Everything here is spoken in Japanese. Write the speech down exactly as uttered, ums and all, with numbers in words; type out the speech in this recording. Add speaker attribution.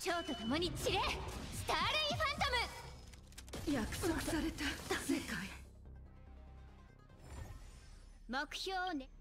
Speaker 1: 蝶と共に散れ、スターレイファントム。
Speaker 2: 約束された世界。
Speaker 1: 目標をね。